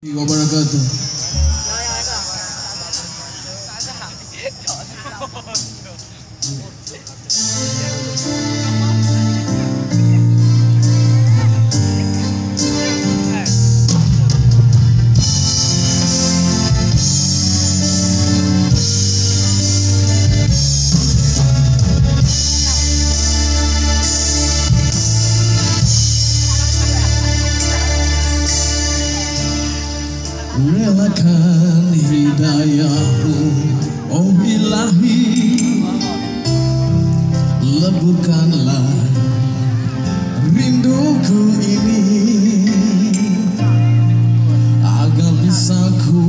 Wabarakatuh. Relakan hidayahmu, oh ilahi, leburkanlah rinduku ini, agar bisa ku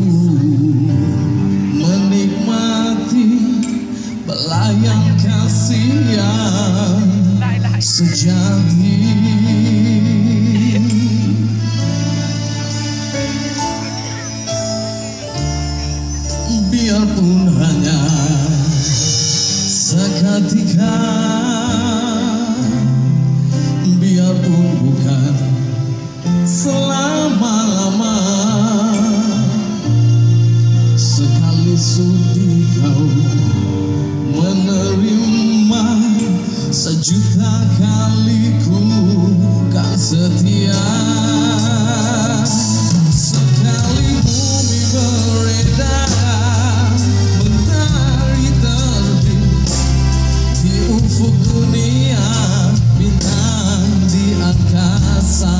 menikmati belayang kasih yang sejati. Biarpun hanya seketika, biarpun bukan selama-lama, sekali sudi kau menerima, sejuta kali ku kan setia. Sekali bumi beredar, ufuk dunia, bintang di angkasa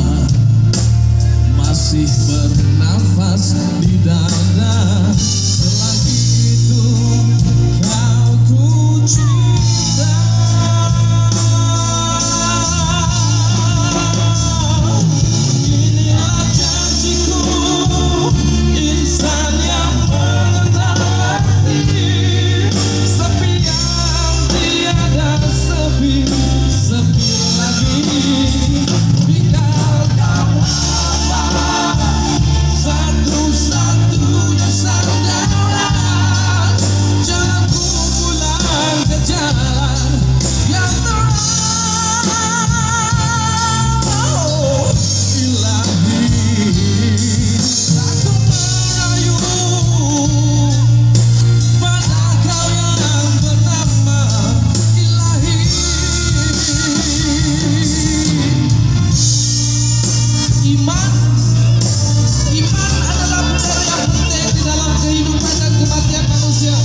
masih bernafas di dada. Selagi itu kau ku cinta. Inilah janjiku, insan yang merendah hati. Sepi lagi, tinggalkan apa satu-satunya saudara. Jangan ku pulang ke jalan yang terang. Oh, ilahi, aku merayu pada kau yang bernama ilahi. Iman adalah bendera yang penting di dalam kehidupan dan kematian manusia.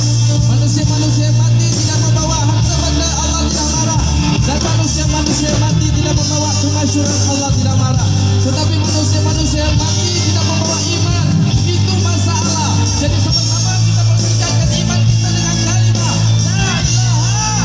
Manusia mati tidak membawa harta benda, Allah tidak marah. Dan manusia mati tidak membawa kemasyhuran, Allah tidak marah. Tetapi manusia mati tidak membawa iman, itu masalah. Jadi sama-sama kita meningkatkan iman kita dengan kalimat la ilaha.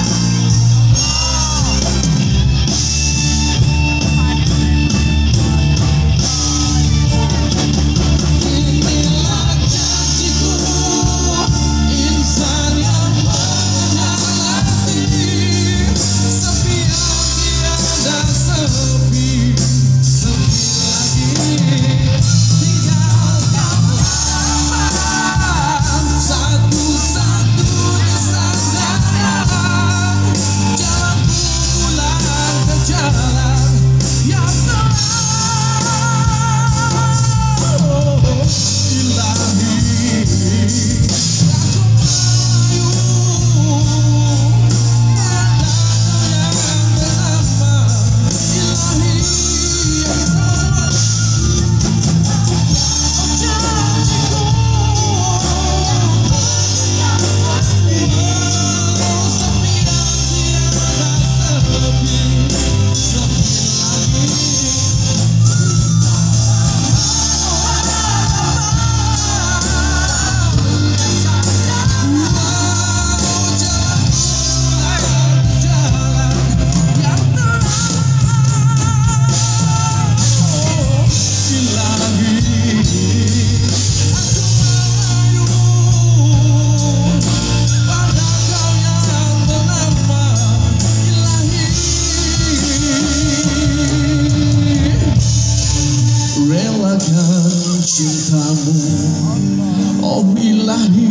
Relakan cintamu, oh ilahi.